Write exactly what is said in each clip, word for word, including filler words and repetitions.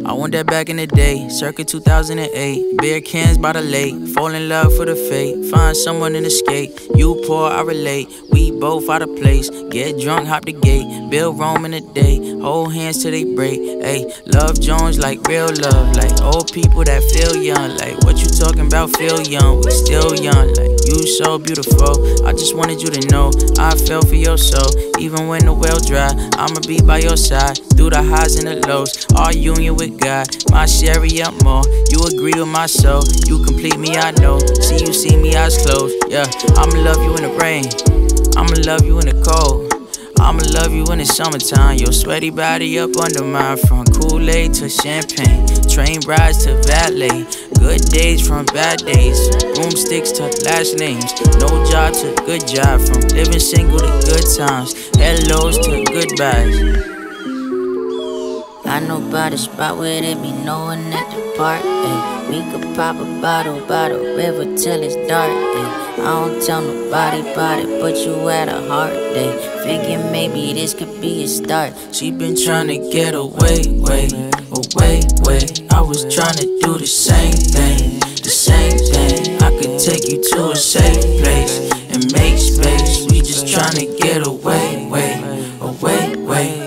I want that back in the day, circa two thousand eight. Beer cans by the lake, fall in love for the fate. Find someone and escape, you poor, I relate. We both out of place, get drunk, hop the gate. Build Rome in a day, hold hands till they break. Ayy, love Jones like real love, like old people that feel young. Like what you talking about, feel young, we still young. Like you so beautiful, I just wanted you to know I fell for your soul. Even when the well dry, I'ma be by your side through the highs and the lows. Our union with God, my Sherry up more. You agree with my soul, you complete me, I know. See you, see me, eyes closed. Yeah, I'ma love you in the rain, I'ma love you in the cold, I'ma love you in the summertime. Your sweaty body up under mine. From Kool-Aid to champagne, train rides to valet. Good days from bad days, broomsticks to last names. No job to good job, from living single to good times. Hellos to goodbyes. I know by the spot where they be knowing at the park. Ay. We could pop a bottle by the river till it's dark. Ay. I don't tell nobody about it, but you had a hard day. Figure maybe this could be a start. She been tryna get away, way, away, way. I was tryna do the same thing, the same thing. I could take you to a safe place and make space. We just tryna get away, way, away, way.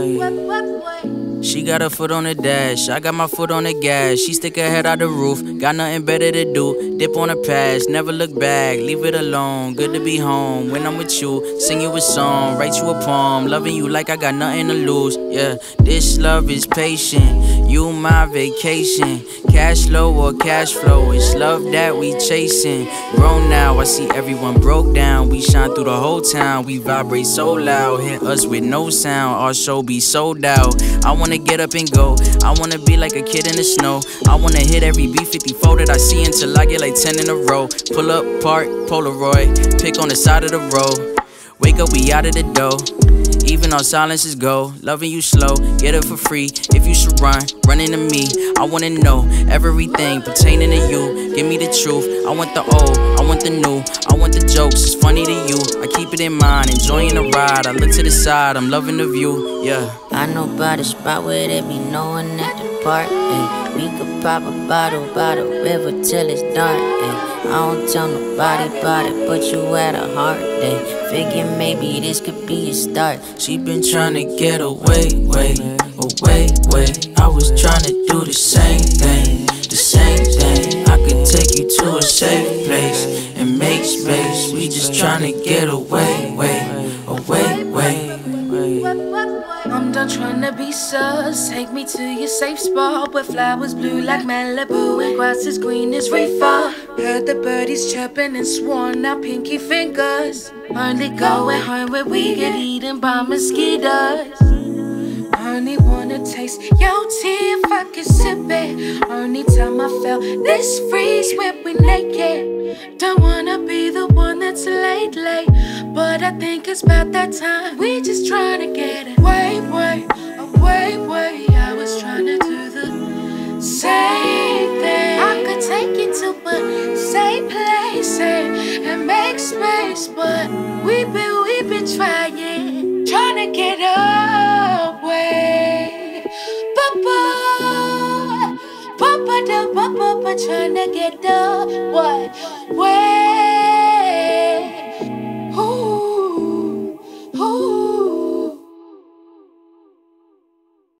She got her foot on the dash, I got my foot on the gas. She stick her head out the roof, got nothing better to do. Dip on the past, never look back, leave it alone. Good to be home when I'm with you. Sing you a song, write you a poem. Loving you like I got nothing to lose. Yeah, this love is patient, you my vacation. Cash flow or cash flow, it's love that we chasing. Grown now, I see everyone broke down. We shine through the whole town, we vibrate so loud. Hit us with no sound, our show be sold out. I wanna get up and go, I wanna be like a kid in the snow. I wanna hit every B fifty-four that I see until I get like ten in a row. Pull up, park, Polaroid, pick on the side of the road. Wake up, we out of the dough. Even our silences go, loving you slow, get it for free. If you should run, run into me. I wanna know everything pertaining to you. Give me the truth, I want the old, I want the new. I want the jokes, it's funny to you. I keep it in mind, enjoying the ride. I look to the side, I'm loving the view, yeah. I know by the spot where they be knowing at the park. Ay. We could pop a bottle by the river till it's dark. Ay. I don't tell nobody about it, but you had a hard day. Figure maybe this could be a start. She been tryna get away, way, away, way. I was tryna do the same thing, the same thing. I could take you to a safe place and make space. We just tryna get away, way, away, way. I'm done trying to be sus. Take me to your safe spot where flowers blue like Malibu and grass is green as reefer. Heard the birdies chirping and sworn out pinky fingers. Only going home where we get eaten by mosquitoes. Only wanna taste your tea if I can sip it. Only time I felt this freeze when we naked. Don't wanna be the one that's late, late, but I think it's about that time. We just trying to get it way, way, away, way. I was trying to do the same thing. I could take you to a safe place and, and make space, but we've been, we've been trying, trying to get away. Papa, papa, da, papa, trying to get away.